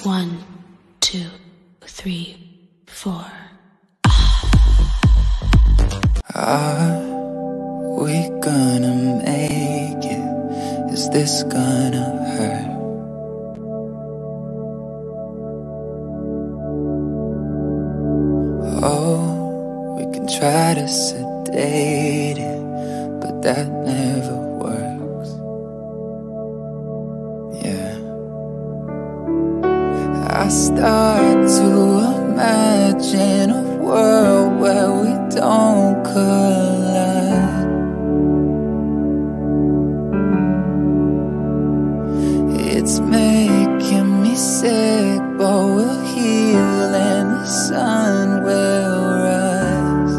1, 2, 3, 4. Are we gonna make it? Is this gonna hurt? Oh, we can try to sedate it, but that never works. Yeah, I start to imagine a world where we don't collide. It's making me sick, but we'll heal and the sun will rise.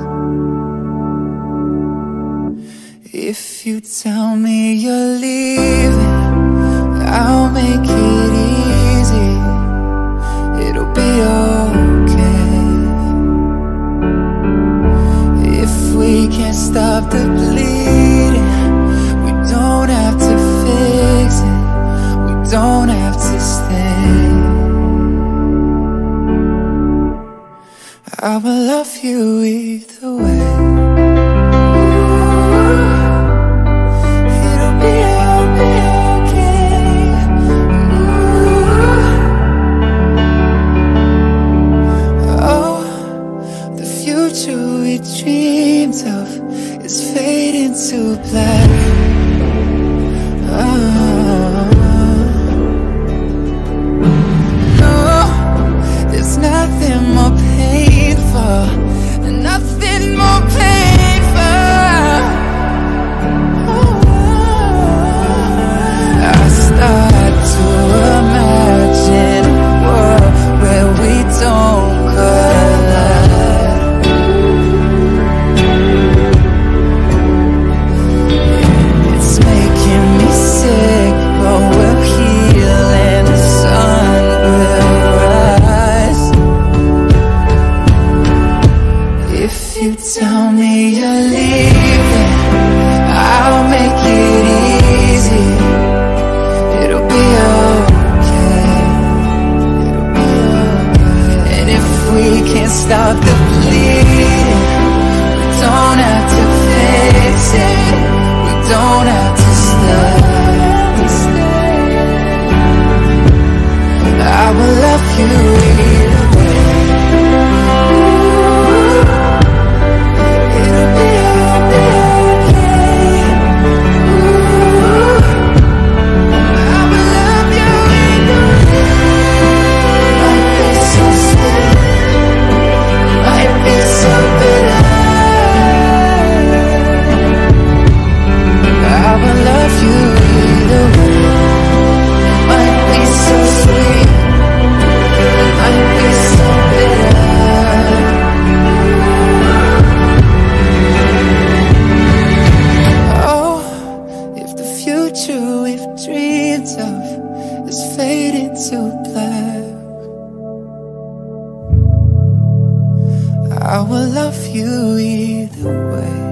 If you tell me you're leaving, I'll make it easy. It'll be okay. If we can't stop the bleeding, we don't have to fix it. We don't have to stay. I will love you either way. It'll be okay. Oh, the future we dreamed of is fading to black. There's nothing more painful, nothing more painful. I start to imagine a world where we don't collide. It's making me sick, but we'll heal and the sun will rise. If you tell me you're leaving, I'll make it easy. It'll be okay. It'll be okay. And if we can't stop the bleeding, we don't have to fix it. We don't have to stay. I will love you either way. It'll be okay. I will love you either way. Might be so sweet, might be so bitter. I will love you either way. Might be so sweet, might be so bitter. Oh, if the future we've dreamed of is fading to black, I will love you either way.